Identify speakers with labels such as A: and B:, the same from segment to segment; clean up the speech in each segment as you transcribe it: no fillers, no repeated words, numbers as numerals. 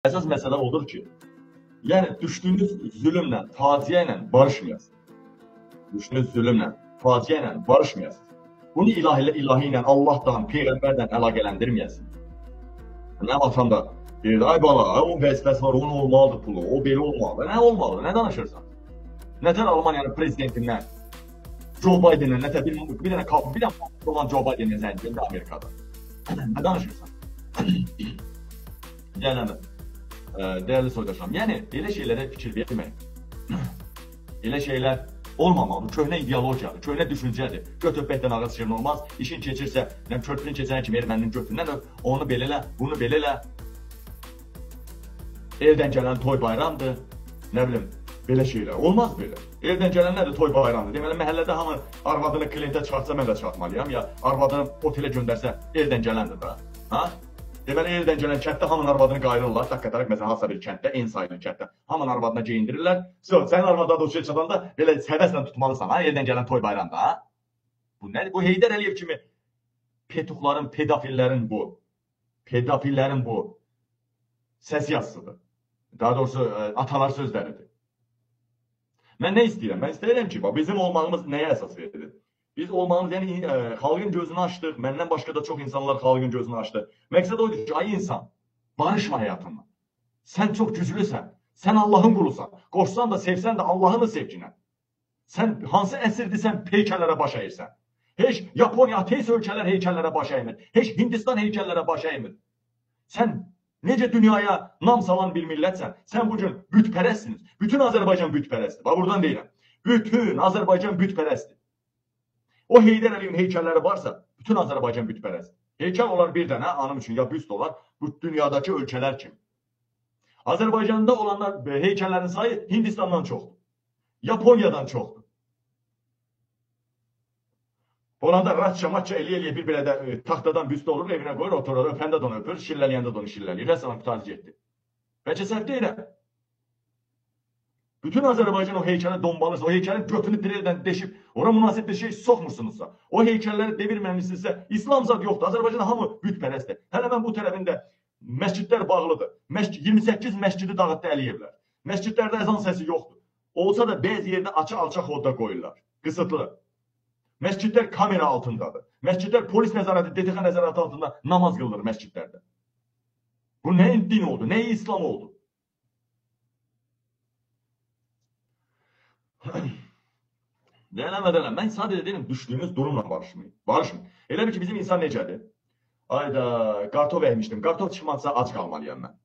A: Əsas məsələ odur ki, yəni düşdüyünüz zülmlə, faciə ilə barışmayasınız. Düşdüyünüz zülmlə, faciə ilə barışmayasınız. Bunu ilahi ilə, Allahdan, Peyğəmbərdən əlaqələndirməyəsiniz. Nə vaxtdan da deyir, ay bala, onun vəzifəsi var, onun olmalıdır pulu, o belə olmalıdır. Nə olmalıdır, nə danışırsan? Nətər Almaniyanın prezidentindən, Joe Biden'ın, nətər bir dənə olan Joe Biden'ın zəncində Amerikada. Nə danışırsan? Yəni, dəyərli soydaşlarım, yəni elə şeylərə fikir verməyin. Elə şeylər olmamalı, köhnə ideologiyadır, köhnə düşüncədir. Götür-bəkdən ağız şirin olmaz, işin keçirsə, körpünün keçən kimi erməninin götüründən onu belə elə, bunu belə elə. Eldən gələn toy bayramdır, nə bilim, belə şeylər. Olmaz belə. Eldən gələn nədir? Toy bayramdır. Deməli, məhəllədə hamı arvadını kliyentə çıxartsa, mən də çıxartmalıyam, ya arvadını otelə göndərsə, eldən gələndir da. Ha? Deməli, eldən gələn kənddə hamının arvadını qayırırlar, dəqqətaraq, məsələn, hansısa bir kənddə, en sayılan kənddə hamının arvadına geyindirirlər. Sənin arvadına da o şey çatanda belə həvəslə tutmalısan, ha? Eldən gələn toy bayramda, ha? Bu nədir? Bu Heydər Əliyev kimi petuxların, pedofillərin bu səs yazısıdır. Daha doğrusu, atalar sözləridir. Mən nə istəyirəm? Mən istəyirəm ki, bizim olmağımız nəyə əsas verir? Biz olmağımız, yəni xalqın gözünü açdıq, məndən başqa da çox insanlar xalqın gözünü açdı. Məqsəd oydur ki, ay insan, barışma həyatınla. Sən çox güclüsən, sən Allahın qulusan. Qorxsan da, sevsən də Allahını sevginə. Sən hansı əsirdirsən, heykəllərə baş əyirsən. Heç Yaponiya, ateist ölkələr heykəllərə baş əymir. Heç Hindistan heykəllərə baş əymir. Sən necə dünyaya nam salan bir millətsən, sən bugün bütpərəstsiniz. Bütün Azərbaycan bütpərəstdir. Bax, buradan deyirəm. Bütün Azərbaycan bütpərəstdir. O Heydər Əliyevin heykəlləri varsa, bütün Azərbaycan bütpərəstdir. Heykəl olar bir dənə, anım üçün, ya büst olar, bu dünyadakı ölkələr kimi. Azərbaycanda olanlar heykəllərin sayı Hindistandan çoxdur. Yaponiyadan çoxdur. Orada ratça-matça eləyə bir belə də taxtadan büst olur, evinə qoyur, oturur, öpəndə də onu öpür, şillələyəndə də onu şillələyir. Rəssalam qutarıcı etdi. Bəlkə səhv deyirəm. Bütün Azərbaycan o heykələ dombalırsa, o heykəlin götünü dirəkdən deşib, ora münasib bir şey soxmursunuzsa, o heykəlləri devirməmişsinizsə, İslam zad yoxdur. Azərbaycanda hamı bütpərəstdir. Hələ mən bu tərəfində məscidlər bağlıdır. 28 məscidi dağıtdı Əliyevlər. Məscidlərdə əzan səsi yoxdur. Olsa da bəzi yerdə açıq-alçaq odda qoyurlar. Qısıtlı. Məscidlər kamera altındadır. Məscidlər polis nəzarəti, DTX nəzarəti altında namaz qılınır məscidlərdə. Bu nəyin din oldu, nəyin İslam oldu? Deyələm, mən sadəcə deyirəm, düşdüyümüz durumla barışmayın. Elə bir ki, bizim insan necədir? Ayda, qartov əkmişdim. Qartov çıxmazsa ac qalmalıyam mən.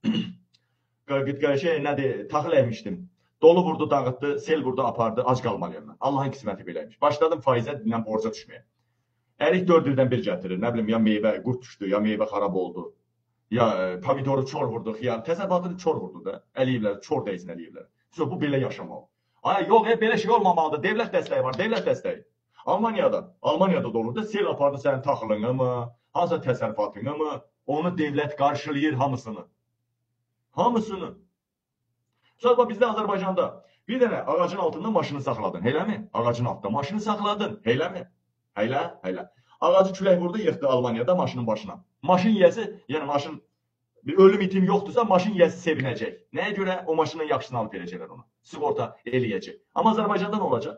A: Nədir, taxıl əkmişdim. Dolu vurdu, dağıtdı, sel vurdu, apardı, ac qalmalıyam mən. Allahın qisməti beləymiş. Başladım faizə, dinlən borca düşməyə. Ərik 4 ildən bir gətirir. Nə bilim, ya meyvə qurt düşdü, ya meyvə xarab oldu. Ya pomidoru çor vurdu, xiyar. Təsərrüfatını çor vurdu da. Əliyevlər, çor dəysin Əliyevlər. Bu belə yaşamalı. Ay, yox, belə şey olmamalıdır. Devlət dəstəyi var, devlət dəstəyi. Almaniyada da olur da, sel apardı sənin taxılını mı, hansısa təsərrüfatını mı, onu devlət qarşılayır hamısını. Hamısını. Sonra bizdə Azərbaycanda bir dənə ağacın altında maşını saxladın, eləmi? Ağacın altında maşını saxladın, eləmi? Həylə. Ağacı külək vurdu, yıxdı Almaniyada maşının başına. Maşın yiyəsi, yəni maşın, bir ölüm itim yoxdursa, maşın yiyəsi sevinəcək. Nəyə görə? O maşının yaxşısını alıb verəcəklər ona. Sigorta eləyəcək. Amma Azərbaycanda nə olacaq?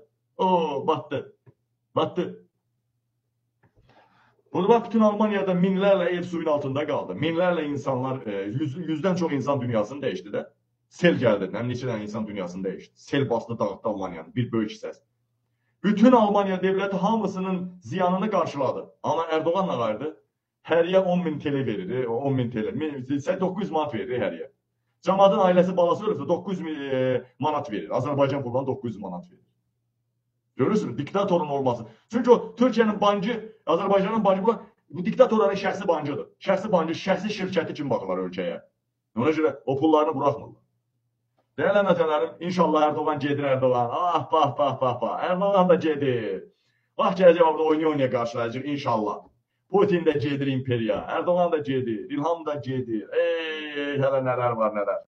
A: Batdı. Burada bütün Almaniyada minlərlə ev suyun altında qaldı. Minlərlə insanlar, yüzdən çox insan dünyasını dəyişdi də. Sel gəldi, neçə dənə insan dünyasını dəyişdi. Sel bastı, dağıtdı Almaniyanın, bir böyük hissəsi. Bütün Almaniya devləti hamısının ziyanını qarşıladı. Amma Erdoğan nə qayırdı? Həriyə 10.000 TL verir, 10.000 TL. 900 manat verir həriyə. Cəmadın ailəsi balası ölürsə 900 manat verir. Azərbaycan pulundan 900 manat verir. Görürsünüz, diktatorun olması. Çünki o Türkiyənin bancı, Azərbaycanın bancı, bu diktatorların şəxsi bancıdır. Şəxsi bancı, şəxsi şirkəti kimi baxırlar ölkəyə. Ona görə o pullarını buraxmırlar. Dəyərli vətənlərim, inşallah Erdoğan gedir Erdoğan. Bax. Erdoğan da gedir. Bax, gələcək orada oynaya qarşılayacaq inşallah. Putin də gedir imperiya, Erdoğan da gedir, İlham da gedir. Hələ nələr var, nələr.